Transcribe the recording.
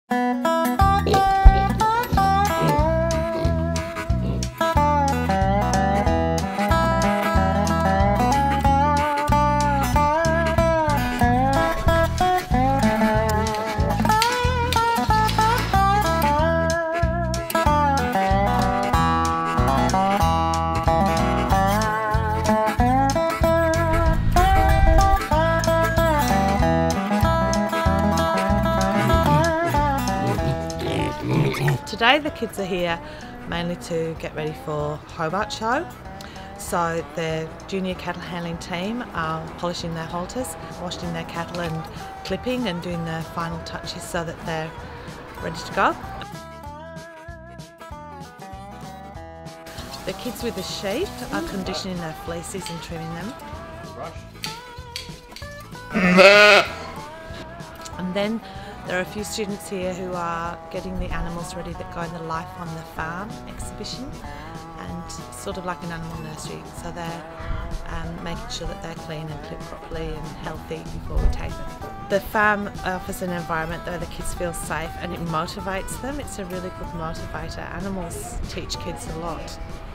Today the kids are here mainly to get ready for Hobart Show. So the junior cattle handling team are polishing their halters, washing their cattle and clipping and doing the final touches so that they're ready to go. The kids with the sheep are conditioning their fleeces and trimming them. And then there are a few students here who are getting the animals ready that go in the Life on the Farm exhibition, and sort of like an animal nursery. So they're making sure that they're clean and clipped properly and healthy before we take them. The farm offers an environment where the kids feel safe and it motivates them. It's a really good motivator. Animals teach kids a lot.